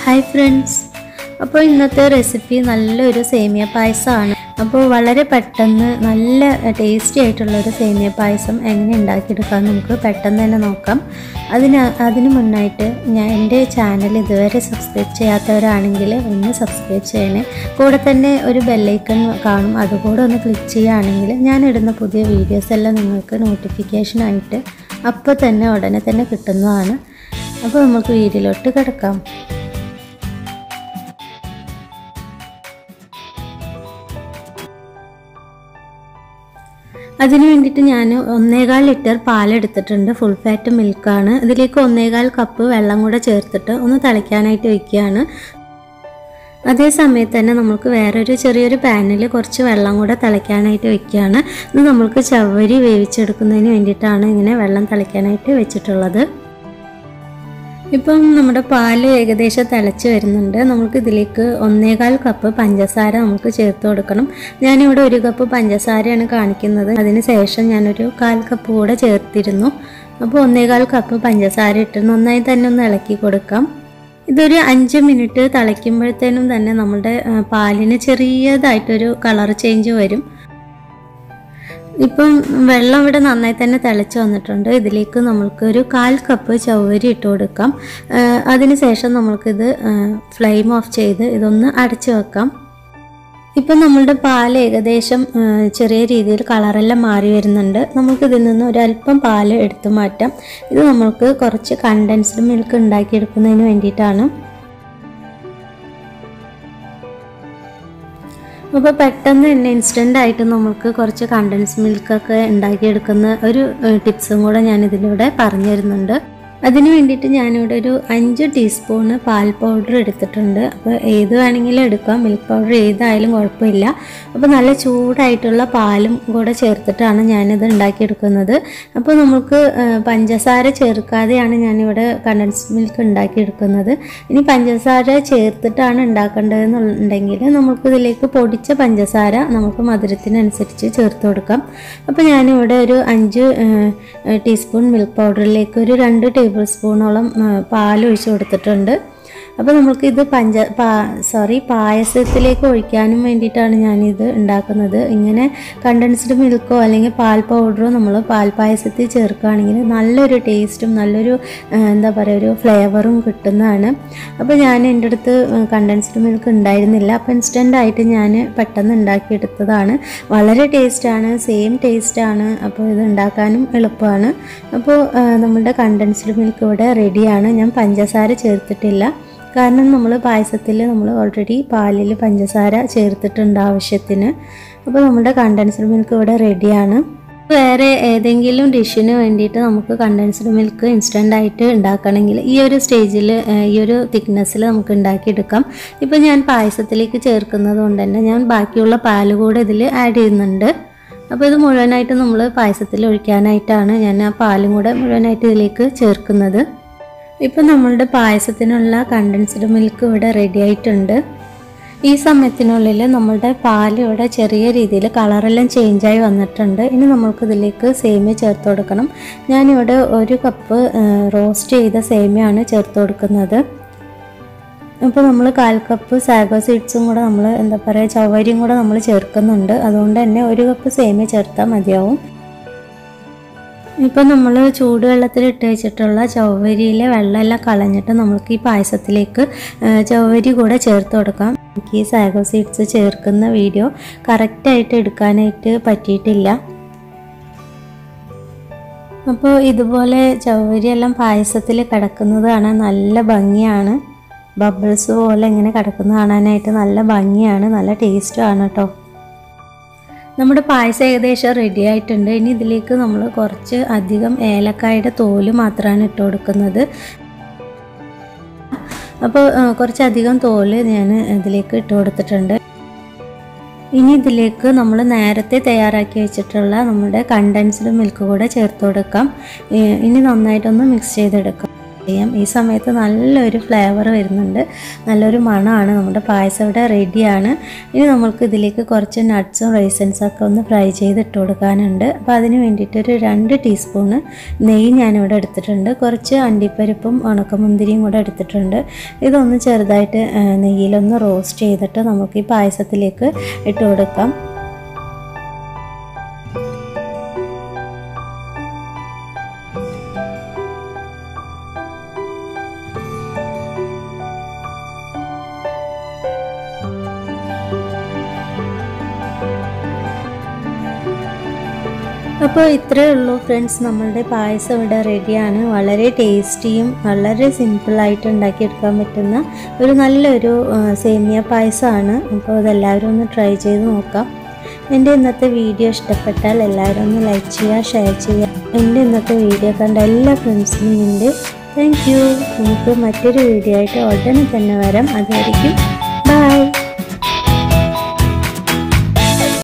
Hi friends, അപ്പോൾ ഇന്നത്തെ recipe നല്ലൊരു സേമിയ പായസമാണ്. അപ്പോൾ വളരെ പെട്ടെന്ന് നല്ല ടേസ്റ്റി ആയിട്ടുള്ളൊരു സേമിയ പായസം എങ്ങനെ ഉണ്ടാക്കിയെടുക്കാം നമുക്ക് പെട്ടെന്ന് തന്നെ നോക്കാം. അതിന് മുന്നായിട്ട് എൻ്റെ ചാനൽ ഇതുവരെ സബ്സ്ക്രൈബ് ചെയ്യാത്തവരാണെങ്കിൽ ഒന്ന് സബ്സ്ക്രൈബ് ചെയ്യണേ. കൂടെ തന്നെ ഒരു ബെല്ലൈക്കൺ കാണും, അതുകൂടെ ഒന്ന് ക്ലിക്ക് ചെയ്യുകയാണെങ്കിൽ ഞാനിടുന്ന പുതിയ വീഡിയോസ് എല്ലാം നിങ്ങൾക്ക് നോട്ടിഫിക്കേഷനായിട്ട് അപ്പോൾ തന്നെ ഉടനെ തന്നെ കിട്ടുന്നതാണ്. അപ്പോൾ നമുക്ക് വീഡിയോയിലോട്ട് കിടക്കാം. അതിന് വേണ്ടിയിട്ട് ഞാൻ 1.25 ലിറ്റർ പാലെടുത്തിട്ടുണ്ട്. ഫുൾ ഫാറ്റ് മിൽക്കാണ്. ഇതിലേക്ക് 1.25 കപ്പ് വെള്ളം കൂടെ ചേർത്തിട്ട് ഒന്ന് തിളയ്ക്കാനായിട്ട് വയ്ക്കുകയാണ്. അതേ സമയത്ത് തന്നെ നമുക്ക് വേറൊരു ചെറിയൊരു പാനിൽ കുറച്ച് വെള്ളം കൂടെ തിളയ്ക്കാനായിട്ട് വയ്ക്കുകയാണ്. ഇത് നമ്മൾക്ക് ചവ്വരി വേവിച്ചെടുക്കുന്നതിന് വേണ്ടിയിട്ടാണ് ഇങ്ങനെ വെള്ളം തിളയ്ക്കാനായിട്ട് വെച്ചിട്ടുള്ളത്. ഇപ്പം നമ്മുടെ പാല് ഏകദേശം തിളച്ച് വരുന്നുണ്ട്. നമുക്ക് ഇതിലേക്ക് 1.25 കപ്പ് പഞ്ചസാര നമുക്ക് ചേർത്ത് കൊടുക്കണം. ഞാനിവിടെ 1 കപ്പ് പഞ്ചസാരയാണ് കാണിക്കുന്നത്. അതിന് ശേഷം ഞാനൊരു 1/4 കപ്പ് കൂടെ ചേർത്തിരുന്നു. അപ്പോൾ 1.25 കപ്പ് പഞ്ചസാര ഇട്ട് നന്നായി തന്നെ ഒന്ന് ഇളക്കി കൊടുക്കാം. ഇതൊരു 5 മിനിറ്റ് തിളയ്ക്കുമ്പോഴത്തേനും തന്നെ നമ്മുടെ പാലിന് ചെറിയതായിട്ടൊരു കളർ ചേഞ്ച് വരും. ഇപ്പം വെള്ളം ഇവിടെ നന്നായി തന്നെ തിളച്ച് വന്നിട്ടുണ്ട്. ഇതിലേക്ക് നമ്മൾക്കൊരു 1/4 കപ്പ് ചവ്വരി ഇട്ട് കൊടുക്കാം. അതിനുശേഷം നമ്മൾക്കിത് ഫ്ലെയിം ഓഫ് ചെയ്ത് ഇതൊന്ന് അടച്ചു വെക്കാം. ഇപ്പം നമ്മളുടെ പാൽ ഏകദേശം ചെറിയ രീതിയിൽ കളറെല്ലാം മാറി വരുന്നുണ്ട്. നമുക്കിതിൽ നിന്ന് ഒരല്പം പാൽ എടുത്തു മാറ്റാം. ഇത് നമ്മൾക്ക് കുറച്ച് കണ്ടൻസ്ഡ് മിൽക്ക് ഉണ്ടാക്കിയെടുക്കുന്നതിന് വേണ്ടിയിട്ടാണ്. അപ്പോൾ പെട്ടെന്ന് തന്നെ ഇൻസ്റ്റൻ്റ് ആയിട്ട് നമുക്ക് കുറച്ച് കണ്ടൻസ് മിൽക്കൊക്കെ ഉണ്ടാക്കിയെടുക്കുന്ന ഒരു ടിപ്സും കൂടെ ഞാൻ ഇതിലൂടെ പറഞ്ഞു തരുന്നുണ്ട്. അതിന് വേണ്ടിയിട്ട് ഞാനിവിടെ ഒരു 5 ടീസ്പൂണ് പാൽ പൗഡർ എടുത്തിട്ടുണ്ട്. അപ്പോൾ ഏത് വേണമെങ്കിലും എടുക്കാം, മിൽക്ക് പൗഡർ ഏതായാലും കുഴപ്പമില്ല. അപ്പോൾ നല്ല ചൂടായിട്ടുള്ള പാലും കൂടെ ചേർത്തിട്ടാണ് ഞാനിത് ഉണ്ടാക്കിയെടുക്കുന്നത്. അപ്പോൾ നമുക്ക് പഞ്ചസാര ചേർക്കാതെയാണ് ഞാനിവിടെ കണ്ടൻസ്ഡ് മിൽക്ക് ഉണ്ടാക്കിയെടുക്കുന്നത്. ഇനി പഞ്ചസാര ചേർത്തിട്ടാണ് ഉണ്ടാക്കേണ്ടതെന്നുണ്ടെങ്കിൽ നമുക്കിതിലേക്ക് പൊടിച്ച പഞ്ചസാര നമുക്ക് മധുരത്തിനനുസരിച്ച് ചേർത്ത് കൊടുക്കാം. അപ്പോൾ ഞാനിവിടെ ഒരു 5 ടീസ്പൂൺ മിൽക്ക് പൗഡറിലേക്ക് ഒരു 2 ടേബിൾ സ്പൂണോളം പാൽ ഒഴിച്ച് കൊടുത്തിട്ടുണ്ട്. അപ്പോൾ നമുക്കിത് പായസത്തിലേക്ക് ഒഴിക്കാനും വേണ്ടിയിട്ടാണ് ഞാനിത് ഉണ്ടാക്കുന്നത്. ഇങ്ങനെ കണ്ടൻസ്ഡ് മിൽക്കോ അല്ലെങ്കിൽ പാൽ പൗഡറോ നമ്മൾ പാൽ പായസത്തിൽ ചേർക്കുകയാണെങ്കിൽ നല്ലൊരു ടേസ്റ്റും നല്ലൊരു എന്താ പറയുക ഒരു ഫ്ലേവറും കിട്ടുന്നതാണ്. അപ്പോൾ ഞാൻ എൻ്റെ അടുത്ത് കണ്ടൻസ്ഡ് മിൽക്ക് ഉണ്ടായിരുന്നില്ല. അപ്പോൾ ഇൻസ്റ്റൻ്റായിട്ട് ഞാൻ പെട്ടെന്ന് ഉണ്ടാക്കിയെടുത്തതാണ്. വളരെ ടേസ്റ്റാണ്, സെയിം ടേസ്റ്റാണ്. അപ്പോൾ ഇത് ഉണ്ടാക്കാനും എളുപ്പമാണ്. അപ്പോൾ നമ്മുടെ കണ്ടൻസ്ഡ് മിൽക്ക് ഇവിടെ റെഡിയാണ്. ഞാൻ പഞ്ചസാര ചേർത്തിട്ടില്ല, കാരണം നമ്മൾ പായസത്തിൽ നമ്മൾ ഓൾറെഡി പാലിൽ പഞ്ചസാര ചേർത്തിട്ടുണ്ട് ആവശ്യത്തിന്. അപ്പോൾ നമ്മുടെ കണ്ടൻസ്ഡ് മിൽക്ക് ഇവിടെ റെഡിയാണ്. വേറെ ഏതെങ്കിലും ഡിഷിന് വേണ്ടിയിട്ട് നമുക്ക് കണ്ടൻസ്ഡ് മിൽക്ക് ഇൻസ്റ്റൻ്റായിട്ട് ഉണ്ടാക്കണമെങ്കിൽ ഈ ഒരു സ്റ്റേജിൽ ഈ ഒരു തിക്നെസ്സിൽ നമുക്ക് ഉണ്ടാക്കിയെടുക്കാം. ഇപ്പോൾ ഞാൻ പായസത്തിലേക്ക് ചേർക്കുന്നത് കൊണ്ട് തന്നെ ഞാൻ ബാക്കിയുള്ള പാൽ കൂടെ ഇതിൽ ആഡ് ചെയ്യുന്നുണ്ട്. അപ്പോൾ ഇത് മുഴുവനായിട്ട് നമ്മൾ പായസത്തിൽ ഒഴിക്കാനായിട്ടാണ് ഞാൻ ആ പാലും കൂടെ മുഴുവനായിട്ട് ഇതിലേക്ക് ചേർക്കുന്നത്. ഇപ്പം നമ്മളുടെ പായസത്തിനുള്ള കണ്ടൻസ്ഡ് മിൽക്ക് ഇവിടെ റെഡി ആയിട്ടുണ്ട്. ഈ സമയത്തിനുള്ളിൽ നമ്മളുടെ പാൽ ഇവിടെ ചെറിയ രീതിയിൽ കളറെല്ലാം ചേഞ്ചായി വന്നിട്ടുണ്ട്. ഇനി നമ്മൾക്കിതിലേക്ക് സേമിയ ചേർത്ത് കൊടുക്കണം. ഞാനിവിടെ 1 കപ്പ് റോസ്റ്റ് ചെയ്ത സേമിയാണ് ചേർത്ത് കൊടുക്കുന്നത്. അപ്പോൾ നമ്മൾ 1/4 കപ്പ് സാഗോ സീഡ്സും കൂടെ നമ്മൾ എന്താ പറയുക ചവ്വരിയും കൂടെ നമ്മൾ ചേർക്കുന്നുണ്ട്. അതുകൊണ്ട് തന്നെ 1 കപ്പ് സേമിയ ചേർത്താൽ മതിയാവും. ഇപ്പോൾ നമ്മൾ ചൂടുവെള്ളത്തിൽ ഇട്ട് വെച്ചിട്ടുള്ള ചവ്വരിയിലെ വെള്ളമെല്ലാം കളഞ്ഞിട്ട് നമുക്ക് ഈ പായസത്തിലേക്ക് ചവ്വരി കൂടെ ചേർത്ത് കൊടുക്കാം. എനിക്ക് ഈ സാഗോ സീഡ്സ് ചേർക്കുന്ന വീഡിയോ കറക്റ്റായിട്ട് എടുക്കാനായിട്ട് പറ്റിയിട്ടില്ല. അപ്പോൾ ഇതുപോലെ ചവ്വരിയെല്ലാം പായസത്തിൽ കിടക്കുന്നത് കാണാൻ നല്ല ഭംഗിയാണ്. ബബിൾസ് പോലെ ഇങ്ങനെ കിടക്കുന്നത് കാണാനായിട്ട് നല്ല ഭംഗിയാണ്, നല്ല ടേസ്റ്റുമാണ് കേട്ടോ. നമ്മുടെ പായസം ഏകദേശം റെഡി ആയിട്ടുണ്ട്. ഇനി ഇതിലേക്ക് നമ്മൾ കുറച്ച് അധികം ഏലക്കായുടെ തോല് മാത്രമാണ് ഇട്ട് കൊടുക്കുന്നത്. അപ്പോൾ കുറച്ചധികം തോല് ഞാൻ ഇതിലേക്ക് ഇട്ട് കൊടുത്തിട്ടുണ്ട്. ഇനി ഇതിലേക്ക് നമ്മൾ നേരത്തെ തയ്യാറാക്കി വെച്ചിട്ടുള്ള നമ്മുടെ കണ്ടൻസ്ഡ് മിൽക്ക് കൂടെ ചേർത്ത് കൊടുക്കാം. ഇനി നന്നായിട്ടൊന്ന് മിക്സ് ചെയ്തെടുക്കാം. ചെയ്യാം. ഈ സമയത്ത് നല്ലൊരു ഫ്ലേവർ വരുന്നുണ്ട്, നല്ലൊരു മണമാണ്. നമ്മുടെ പായസം ഇവിടെ റെഡിയാണ്. ഇനി നമ്മൾക്ക് ഇതിലേക്ക് കുറച്ച് നട്ട്സും റൈസൻസൊക്കെ ഒന്ന് ഫ്രൈ ചെയ്തിട്ട് കൊടുക്കാനുണ്ട്. അപ്പോൾ അതിന് വേണ്ടിയിട്ട് ഒരു 2 ടീസ്പൂണ് നെയ്യ് ഞാനിവിടെ എടുത്തിട്ടുണ്ട്. കുറച്ച് അണ്ടിപ്പരിപ്പും ഉണക്കമുന്തിരിയും കൂടെ എടുത്തിട്ടുണ്ട്. ഇതൊന്ന് ചെറുതായിട്ട് നെയ്യിലൊന്ന് റോസ്റ്റ് ചെയ്തിട്ട് നമുക്ക് ഈ പായസത്തിലേക്ക് ഇട്ട് കൊടുക്കാം. അപ്പോൾ ഇത്രയേ ഉള്ളൂ ഫ്രണ്ട്സ്, നമ്മളുടെ പായസം ഇവിടെ റെഡിയാണ്. വളരെ ടേസ്റ്റിയും വളരെ സിമ്പിളായിട്ട് ഉണ്ടാക്കിയെടുക്കാൻ പറ്റുന്ന ഒരു നല്ലൊരു സേമിയ പായസമാണ്. അപ്പോൾ അതെല്ലാവരും ഒന്ന് ട്രൈ ചെയ്ത് നോക്കാം. എൻ്റെ ഇന്നത്തെ വീഡിയോ ഇഷ്ടപ്പെട്ടാൽ എല്ലാവരും ഒന്ന് ലൈക്ക് ചെയ്യുക, ഷെയർ ചെയ്യുക. എൻ്റെ ഇന്നത്തെ വീഡിയോ കണ്ട എല്ലാ ഫ്രണ്ട്സിനും ഉണ്ട് താങ്ക് യു. നമുക്ക് മറ്റൊരു വീഡിയോ ആയിട്ട് ഉടനെ തന്നെ വരാം. അതായിരിക്കും